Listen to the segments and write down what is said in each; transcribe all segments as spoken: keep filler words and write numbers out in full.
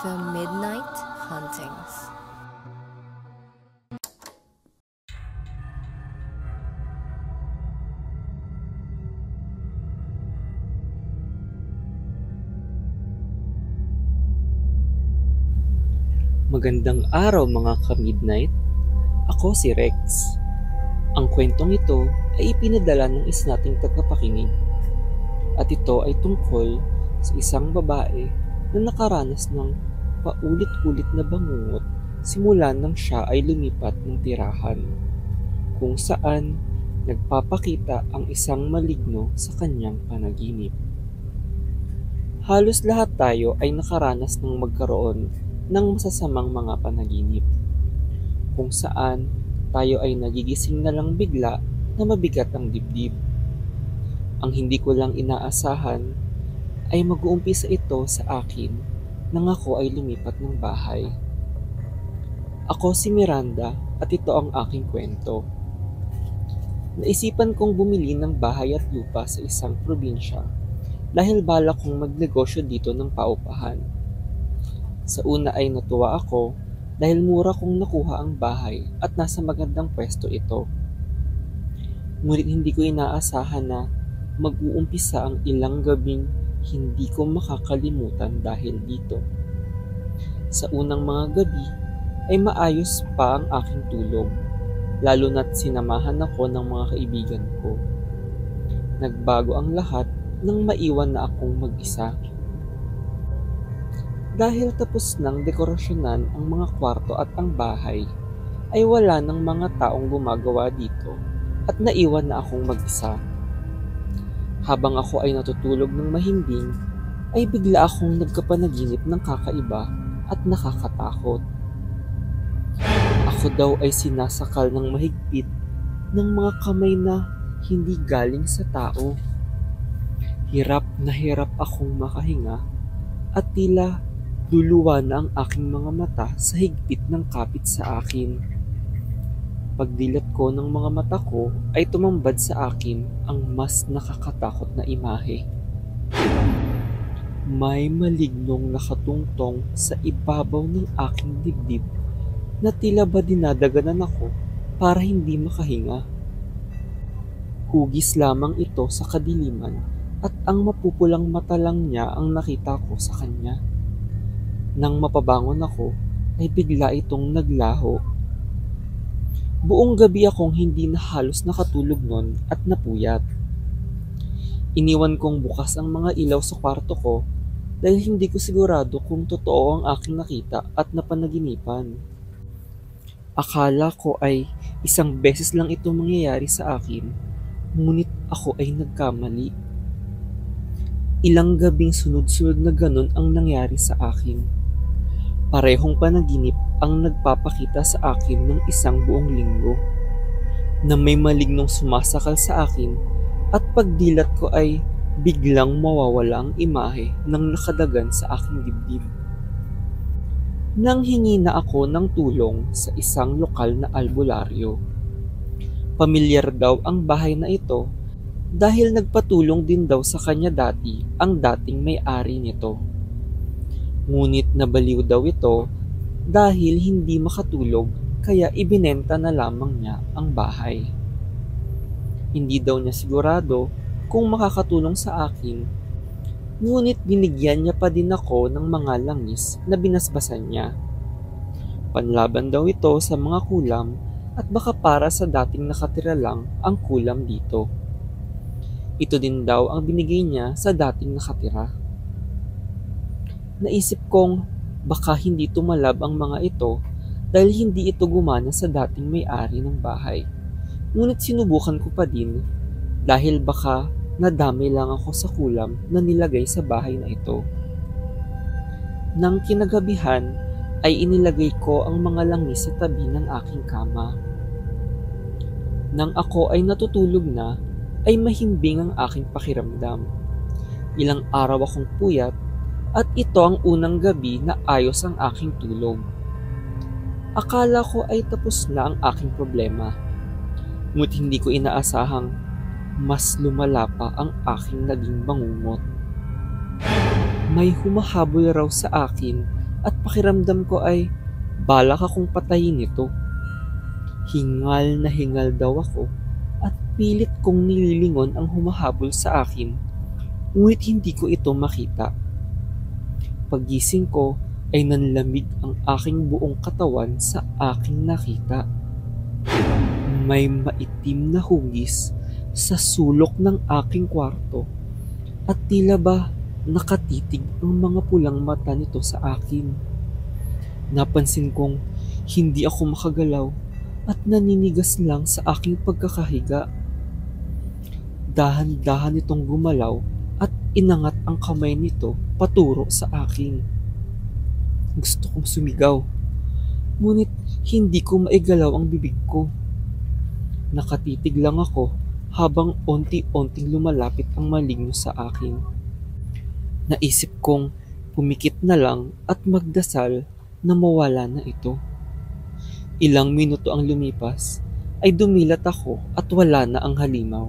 The Midnight Hauntings. Magandang araw mga ka-midnight. Ako si Rex. Ang kwentong ito ay ipinadala ng isa nating tagapakinig. At ito ay tungkol sa isang babae na nakaranas ng paulit-ulit na bangungot simula nang siya ay lumipat ng tirahan, kung saan nagpapakita ang isang maligno sa kanyang panaginip. Halos lahat tayo ay nakaranas ng magkaroon ng masasamang mga panaginip, kung saan tayo ay nagigising na lang bigla na mabigat ang dibdib. Ang hindi ko lang inaasahan ay mag-uumpisa ito sa akin nang ako ay lumipat ng bahay. Ako si Miranda at ito ang aking kwento. Naisipan kong bumili ng bahay at lupa sa isang probinsya dahil balak kong magnegosyo dito ng paupahan. Sa una ay natuwa ako dahil mura kong nakuha ang bahay at nasa magandang pwesto ito. Ngunit hindi ko inaasahan na mag-uumpisa ang ilang gabing hindi ko makakalimutan dahil dito. Sa unang mga gabi ay maayos pa ang aking tulog, lalo na't sinamahan ako ng mga kaibigan ko. Nagbago ang lahat nang maiwan na akong mag-isa. Dahil tapos nang dekorasyonan ang mga kwarto at ang bahay, ay wala ng mga taong gumagawa dito at naiwan na akong mag-isa. Habang ako ay natutulog ng mahimbing, ay bigla akong nagkapanaginip ng kakaiba at nakakatakot. Ako daw ay sinasakal ng mahigpit ng mga kamay na hindi galing sa tao. Hirap na hirap akong makahinga at tila luluwa na ang aking mga mata sa higpit ng kapit sa akin. Pagdilat ko ng mga mata ko ay tumambad sa akin ang mas nakakatakot na imahe. May malignong nakatungtong sa ibabaw ng aking dibdib na tila ba dinadaganan ako para hindi makahinga. Hugis lamang ito sa kadiliman at ang mapupulang mata lang niya ang nakita ko sa kanya. Nang mapabangon ako ay bigla itong naglaho. Buong gabi akong hindi na halos nakatulog nun at napuyat. Iniwan kong bukas ang mga ilaw sa kwarto ko dahil hindi ko sigurado kung totoo ang aking nakita at napanaginipan. Akala ko ay isang beses lang ito mangyayari sa akin, ngunit ako ay nagkamali. Ilang gabing sunod-sunod na ganun ang nangyari sa akin. Parehong panaginip ang nagpapakita sa akin ng isang buong linggo, na may malignong sumasakal sa akin at pagdilat ko ay biglang mawawala ang imahe ng nakadagan sa aking dibdib. Nang hingi na ako ng tulong sa isang lokal na albularyo. Pamilyar daw ang bahay na ito dahil nagpatulong din daw sa kanya dati ang dating may-ari nito. Ngunit nabaliw daw ito dahil hindi makatulog kaya ibinenta na lamang niya ang bahay. Hindi daw niya sigurado kung makakatulong sa akin, ngunit binigyan niya pa din ako ng mga langis na binasbasan niya. Panlaban daw ito sa mga kulam at baka para sa dating nakatira lang ang kulam dito. Ito din daw ang binigay niya sa dating nakatira. Naisip kong baka hindi tumalab ang mga ito dahil hindi ito gumana sa dating may-ari ng bahay. Ngunit sinubukan ko pa din dahil baka nadamay lang ako sa kulam na nilagay sa bahay na ito. Nang kinagabihan ay inilagay ko ang mga langis sa tabi ng aking kama. Nang ako ay natutulog na ay mahimbing ang aking pakiramdam. Ilang araw akong puyat at ito ang unang gabi na ayos ang aking tulog. Akala ko ay tapos na ang aking problema. Ngunit hindi ko inaasahang mas lumala pa ang aking naging bangungot. May humahabol raw sa akin at pakiramdam ko ay balak akong patayin ito. Hingal na hingal daw ako at pilit kong nililingon ang humahabol sa akin, ngunit hindi ko ito makita. Paggising ko ay nanlamig ang aking buong katawan sa aking nakita. May maitim na hugis sa sulok ng aking kwarto at tila ba nakatitig ang mga pulang mata nito sa akin. Napansin kong hindi ako makagalaw at naninigas lang sa aking pagkakahiga. Dahan-dahan itong gumalaw at inangat ang kamay nito paturo sa akin. Gusto kong sumigaw, ngunit hindi ko maigalaw ang bibig ko. Nakatitig lang ako habang onti-onting lumalapit ang maligno sa akin. Naisip kong pumikit na lang at magdasal na mawala na ito. Ilang minuto ang lumipas ay dumilat ako at wala na ang halimaw.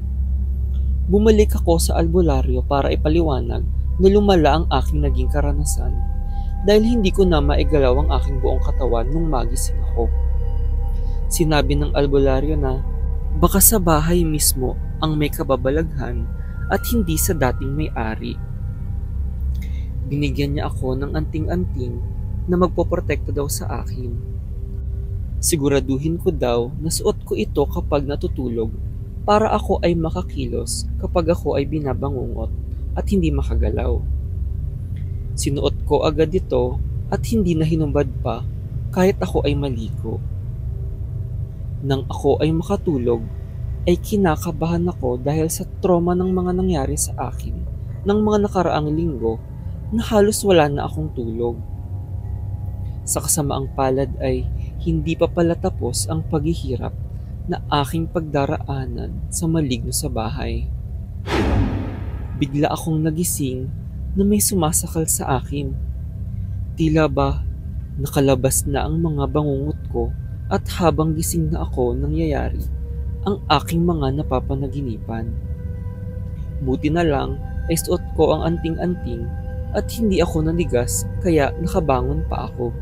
Bumalik ako sa albularyo para ipaliwanag na lumala ang aking naging karanasan dahil hindi ko na maigalaw ang aking buong katawan nung magising ako. Sinabi ng albularyo na baka sa bahay mismo ang may kababalaghan at hindi sa dating may-ari. Binigyan niya ako ng anting-anting na magpoprotekta daw sa akin. Siguraduhin ko daw na suot ko ito kapag natutulog para ako ay makakilos kapag ako ay binabangungot at hindi makagalaw. Sinuot ko agad ito at hindi na hinumbad pa kahit ako ay maligo. Nang ako ay makatulog, ay kinakabahan ako dahil sa trauma ng mga nangyari sa akin ng mga nakaraang linggo na halos wala na akong tulog. Sa kasamaang palad ay hindi pa pala tapos ang paghihirap na aking pagdaraanan sa maligno sa bahay. Bigla akong nagising na may sumasakal sa akin. Tila ba nakalabas na ang mga bangungot ko at habang gising na ako nangyayari ang aking mga napapanaginipan. Buti na lang ay suot ko ang anting-anting at hindi ako nanigas kaya nakabangon pa ako.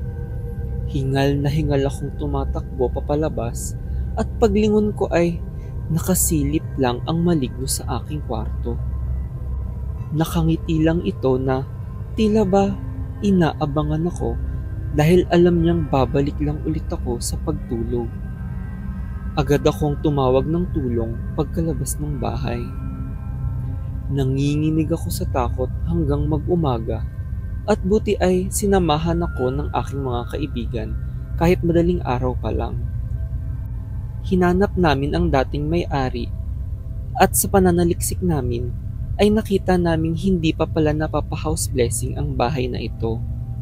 Hingal na hingal akong tumatakbo papalabas at paglingon ko ay nakasilip lang ang maligno sa aking kwarto. Nakangiti lang ito na tila ba inaabangan ako dahil alam niyang babalik lang ulit ako sa pagtulog. Agad akong tumawag ng tulong pagkalabas ng bahay. Nanginginig ako sa takot hanggang mag-umaga at buti ay sinamahan ako ng aking mga kaibigan kahit madaling araw pa lang. Hinanap namin ang dating may-ari at sa pananaliksik namin ay nakita naming hindi pa pala napapa-house blessing ang bahay na ito.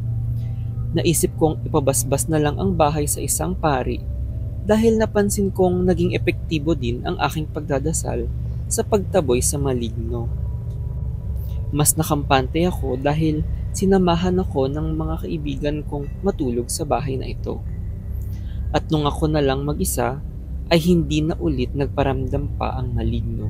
Naisip kong ipabasbas na lang ang bahay sa isang pari dahil napansin kong naging epektibo din ang aking pagdadasal sa pagtaboy sa maligno. Mas nakampante ako dahil sinamahan ako ng mga kaibigan kong matulog sa bahay na ito. At nung ako na lang mag-isa, ay hindi na ulit nagparamdam pa ang maligno.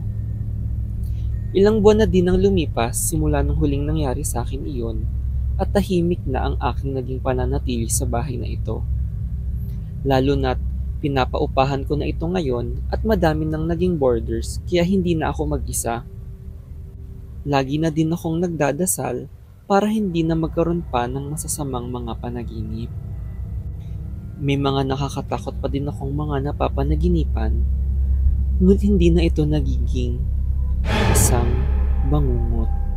Ilang buwan na din ang lumipas simula nung huling nangyari sa akin iyon at tahimik na ang aking naging pananatili sa bahay na ito. Lalo na't pinapaupahan ko na ito ngayon at madami nang naging boarders kaya hindi na ako mag-isa. Lagi na din akong nagdadasal para hindi na magkaroon pa ng masasamang mga panaginip. May mga nakakatakot pa din akong mga napapanaginipan, ngunit hindi na ito nagiging isang bangungot.